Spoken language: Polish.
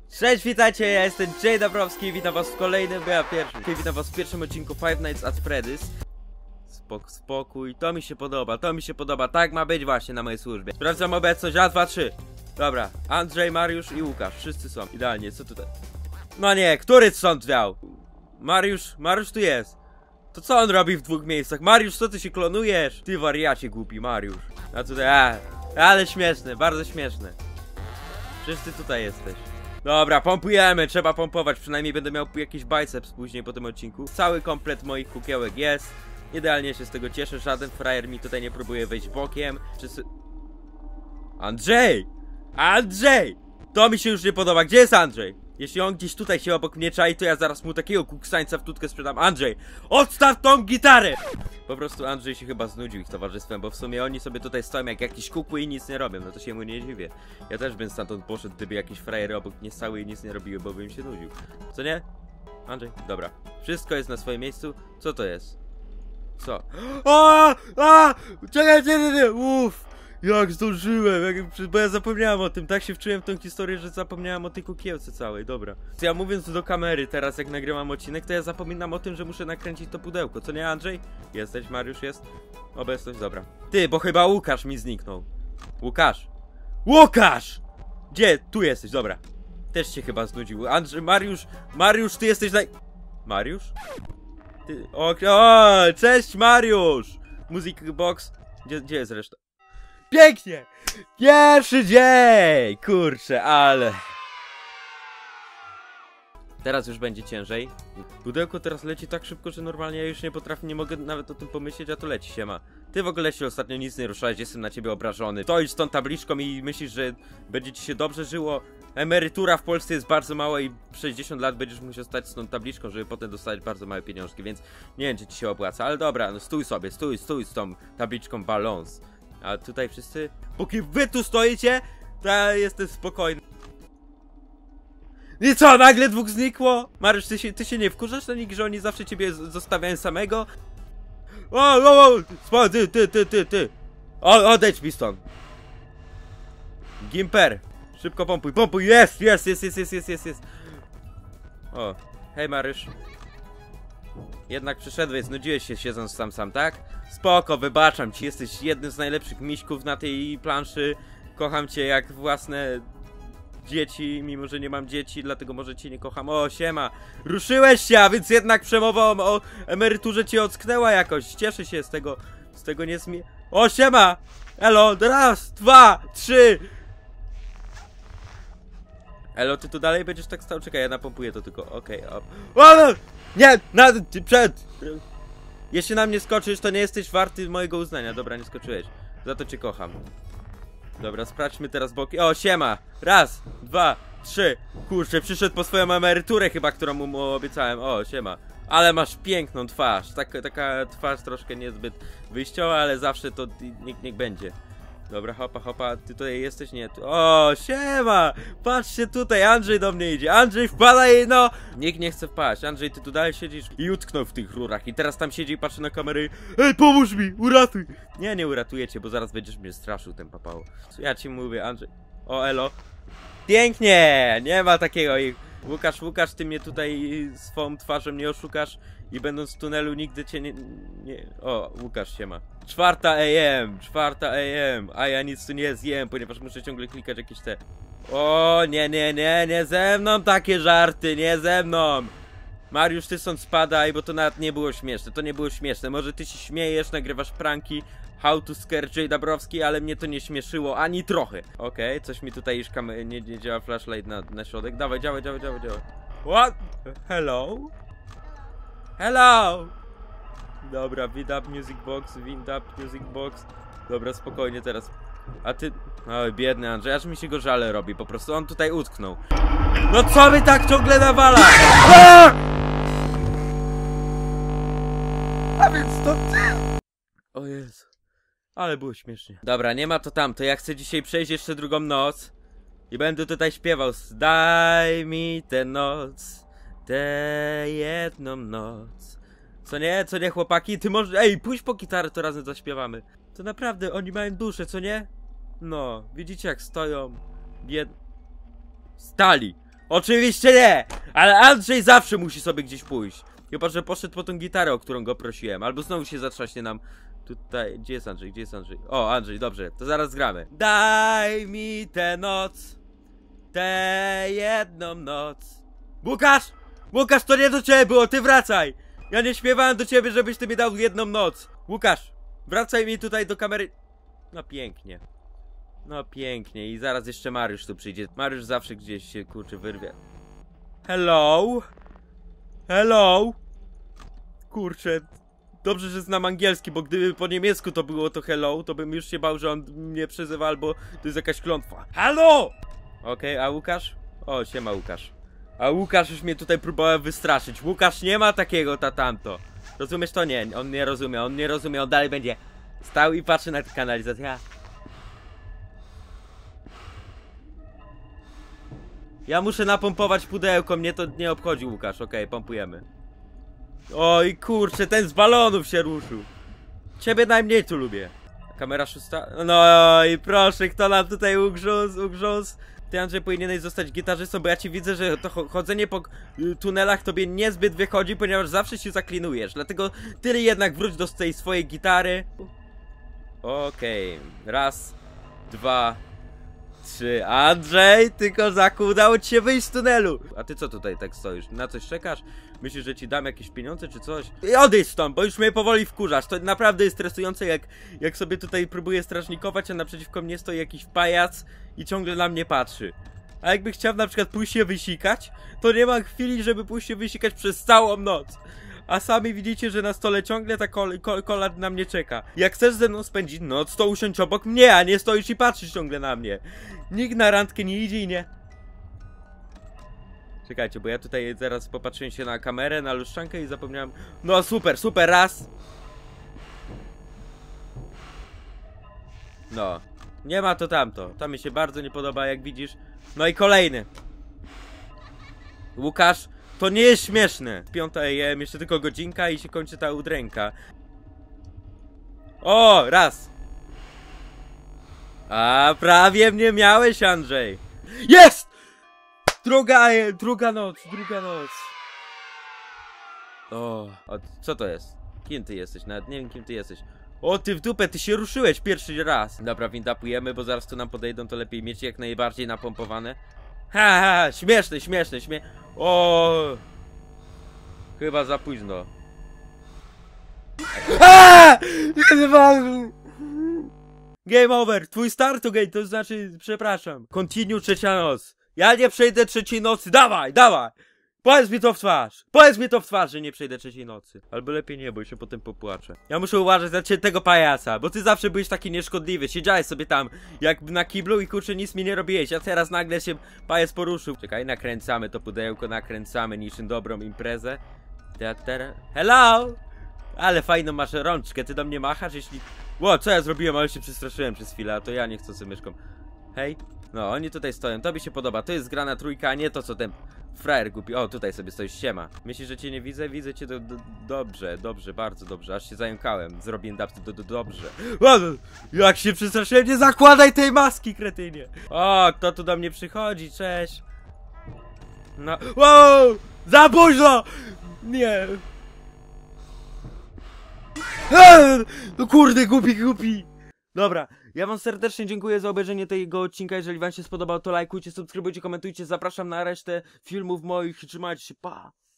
Cześć, witajcie, ja jestem Jay Dabrowski, witam was w kolejnym, witam was w pierwszym odcinku Five Nights at Freddy's. Spokój, to mi się podoba, tak ma być właśnie na mojej służbie. Sprawdzam obecność, raz, dwa, trzy. Dobra, Andrzej, Mariusz i Łukasz, wszyscy są, idealnie, co tutaj? No nie, który stąd miał? Mariusz tu jest. To co on robi w dwóch miejscach? Mariusz, co ty się klonujesz? Ty wariacie głupi, Mariusz. A tutaj, ale śmieszne, bardzo śmieszne. Wszyscy tutaj jesteś. Dobra, pompujemy, trzeba pompować, przynajmniej będę miał jakiś biceps później po tym odcinku. Cały komplet moich kukiełek jest. Idealnie się z tego cieszę, żaden frajer mi tutaj nie próbuje wejść bokiem. Wszyscy... Andrzej! Andrzej! To mi się już nie podoba, gdzie jest Andrzej? Jeśli on gdzieś tutaj się obok mnie czai, to ja zaraz mu takiego kuksańca w tutkę sprzedam. Andrzej, odstaw tą gitarę! Po prostu Andrzej się chyba znudził ich towarzystwem, bo w sumie oni sobie tutaj stoją jak jakieś kukły i nic nie robią, no to się mu nie dziwię. Ja też bym stamtąd poszedł, gdyby jakieś frajery obok mnie stały i nic nie robiły, bo bym się nudził. Co nie? Andrzej? Dobra. Wszystko jest na swoim miejscu. Co to jest? Co? Czekaj, uff! Jak zdążyłem, bo ja zapomniałem o tym, tak się wczułem w tą historię, że zapomniałem o tej kukiełce całej, dobra. Ja mówiąc do kamery teraz, jak nagrywam odcinek, to ja zapominam o tym, że muszę nakręcić to pudełko, co nie, Andrzej? Jesteś, Mariusz jest? Obecność, dobra. Ty, bo chyba Łukasz mi zniknął. Łukasz! Łukasz! Gdzie? Tu jesteś, dobra. Też się chyba znudził. Andrzej, Mariusz, ty jesteś Mariusz? Ty, o, cześć Mariusz! Music Box, gdzie jest reszta? Pięknie! Pierwszy dzień! Kurczę, ale... Teraz już będzie ciężej. Pudełko teraz leci tak szybko, że normalnie ja już nie potrafię, nie mogę nawet o tym pomyśleć, a tu leci, siema. Ty w ogóle się ostatnio nic nie ruszałeś, jestem na ciebie obrażony. Stoisz z tą tabliczką i myślisz, że będzie ci się dobrze żyło. Emerytura w Polsce jest bardzo mała i 60 lat będziesz musiał stać z tą tabliczką, żeby potem dostać bardzo małe pieniążki, więc nie wiem, czy ci się opłaca, ale dobra, no stój sobie, stój z tą tabliczką balans. A tutaj wszyscy, póki wy tu stoicie, to ja jestem spokojny. I co, nagle dwóch znikło? Mariusz, ty się nie wkurzasz na nich, że oni zawsze ciebie zostawiają samego? Ty. Odejdź mi stąd. Gimper, szybko pompuj, jest. O, hej Mariusz. Jednak przyszedłeś, znudziłeś się siedząc sam, tak? Spoko, wybaczam ci, jesteś jednym z najlepszych miśków na tej planszy. Kocham cię jak własne dzieci, mimo że nie mam dzieci, dlatego może cię nie kocham. O, siema, ruszyłeś się, a więc jednak przemowa o emeryturze cię ocknęła jakoś. Cieszę się z tego nie smie... O, siema! Elo, raz, dwa, trzy! Elo, ty tu dalej będziesz tak stał? Czekaj, ja napompuję to tylko, okej, nie, jeśli na mnie skoczysz, to nie jesteś warty mojego uznania. Dobra, nie skoczyłeś. Za to cię kocham. Dobra, sprawdźmy teraz boki. O, siema! Raz, dwa, trzy. Kurczę, przyszedł po swoją emeryturę chyba, którą mu obiecałem. O, siema. Ale masz piękną twarz. Taka twarz troszkę niezbyt wyjściowa, ale zawsze to niech będzie. Dobra, hopa, ty tutaj jesteś? Nie, tu. O, siema! Patrzcie tutaj, Andrzej do mnie idzie. Andrzej, wpadaj, no! Nikt nie chce wpaść. Andrzej, ty tu dalej siedzisz i utknął w tych rurach. I teraz tam siedzi i patrzy na kamerę. Ej, pomóż mi, uratuj! Nie uratuję cię, bo zaraz będziesz mnie straszył, ten papało. Ja ci mówię, Andrzej. O, elo. Pięknie! Nie ma takiego. Łukasz, ty mnie tutaj swą twarzą nie oszukasz i będąc w tunelu nigdy cię nie... O, Łukasz siema. 4 AM, a ja nic tu nie zjem, ponieważ muszę ciągle klikać jakieś te... O, nie ze mną takie żarty, nie ze mną! Mariusz, ty stąd spadaj, bo to nawet nie było śmieszne, może ty się śmiejesz, nagrywasz pranki, How to Scare Jay Dabrowski, ale mnie to nie śmieszyło ani trochę. Okej, coś mi tutaj już nie działa flashlight na środek, dawaj, działa. What? Hello? Dobra, wind up music box. Dobra, spokojnie teraz. A ty... Oj, biedny Andrzej, aż mi się go żale robi, po prostu on tutaj utknął. No co wy tak ciągle nawala? A więc to ty! O Jezu. Ale było śmiesznie. Dobra, nie ma to tam, to ja chcę dzisiaj przejść jeszcze drugą noc. I będę tutaj śpiewał. Daj mi tę noc, tę jedną noc. Co nie chłopaki? Ty może... Ej, pójdź po gitarę, to razem zaśpiewamy. To naprawdę, oni mają duszę, co nie? No, widzicie jak stoją. Stali. Oczywiście nie! Ale Andrzej zawsze musi sobie gdzieś pójść. Chyba, że poszedł po tą gitarę, o którą go prosiłem. Albo znowu się zatrzaśnie nam tutaj. Gdzie jest Andrzej? Gdzie jest Andrzej? O, Andrzej, dobrze, to zaraz gramy. Daj mi tę noc, tę jedną noc. Łukasz! Łukasz, to nie do ciebie było, ty wracaj! Ja nie śpiewałem do ciebie, żebyś ty mi dał jedną noc. Łukasz, wracaj mi tutaj do kamery. No pięknie. No pięknie i zaraz jeszcze Mariusz tu przyjdzie. Mariusz zawsze gdzieś się kurczę wyrwie. Hello? Hello? Kurczę. Dobrze, że znam angielski, bo gdyby po niemiecku to było to hello, to bym już się bał, że on mnie przezywa albo to jest jakaś klątwa. Halo! Okej, a Łukasz? O, siema Łukasz. A Łukasz już mnie tutaj próbował wystraszyć. Łukasz nie ma takiego tamto. Rozumiesz to? Nie, on nie rozumie, on dalej będzie stał i patrzy na tę kanalizację. Ja muszę napompować pudełko, mnie to nie obchodzi Łukasz, okej, pompujemy. Oj kurczę, ten z balonów się ruszył. Ciebie najmniej tu lubię. Kamera 6. No i proszę, kto nam tutaj ugrzązł. Ty Andrzej powinieneś zostać gitarzystą, bo ja ci widzę, że to chodzenie po tunelach tobie niezbyt wychodzi, ponieważ zawsze się zaklinujesz. Dlatego ty jednak wróć do tej swojej gitary. Okej, raz, dwa, trzy. Andrzej, ty kozaku, udało ci się wyjść z tunelu. A ty co tutaj tak stoisz? Na coś czekasz? Myślisz, że ci dam jakieś pieniądze czy coś? I odejdź stąd, bo już mnie powoli wkurzasz. To naprawdę jest stresujące, jak sobie tutaj próbuję strażnikować, a naprzeciwko mnie stoi jakiś pajac i ciągle na mnie patrzy. A jakby chciał na przykład pójść się wysikać, to nie ma chwili, żeby pójść się wysikać przez całą noc. A sami widzicie, że na stole ciągle ta kola na mnie czeka. Jak chcesz ze mną spędzić noc, to usiądź obok mnie, a nie stoisz i patrzysz ciągle na mnie. Nikt na randkę nie idzie i nie... Czekajcie, bo ja tutaj zaraz popatrzyłem się na kamerę, na lustrzankę i zapomniałem... No super, super, raz! No. Nie ma to tamto. To mi się bardzo nie podoba, jak widzisz. No i kolejny. Łukasz, to nie jest śmieszne. 5 AM, jeszcze tylko godzinka i się kończy ta udręka. O, raz. A, prawie mnie miałeś, Andrzej. Jest! Druga noc. O, co to jest? Kim ty jesteś? Nawet nie wiem, kim ty jesteś. O, ty w dupę, ty się ruszyłeś pierwszy raz. Dobra, windapujemy, bo zaraz tu nam podejdą, to lepiej mieć jak najbardziej napompowane. Ha, śmieszne. O, chyba za późno. Game over, twój start to game, to znaczy, przepraszam. Continue trzecia noc. Ja nie przejdę trzeciej nocy, dawaj! Powiedz mi to w twarz, że nie przejdę trzeciej nocy. Albo lepiej nie, bo się potem popłaczę. Ja muszę uważać na ciebie tego pajaca, bo ty zawsze byłeś taki nieszkodliwy. Siedziałeś sobie tam, jak na kiblu i kurczę nic mi nie robiłeś. A teraz nagle się pajac poruszył. Czekaj, nakręcamy to pudełko, nakręcamy niczym dobrą imprezę. Hello! Ale fajną masz rączkę, ty do mnie machasz, jeśli... Ło, co ja zrobiłem, ale się przestraszyłem przez chwilę, a to ja nie chcę sobie myszką. Hej. No, oni tutaj stoją, tobie się podoba, to jest grana trójka, a nie to co ten frajer głupi. O, tutaj sobie stoisz, siema. Myślisz, że cię nie widzę? Widzę cię dobrze, bardzo dobrze, aż się zająkałem. Zrobię dobrze. O, jak się przestraszyłem, nie zakładaj tej maski, kretynie. O, kto tu do mnie przychodzi, cześć. No, wow, za późno! Nie. No kurde, głupi. Dobra, ja wam serdecznie dziękuję za obejrzenie tego odcinka. Jeżeli wam się spodobał, to lajkujcie, subskrybujcie, komentujcie. Zapraszam na resztę filmów moich. Trzymajcie się, pa!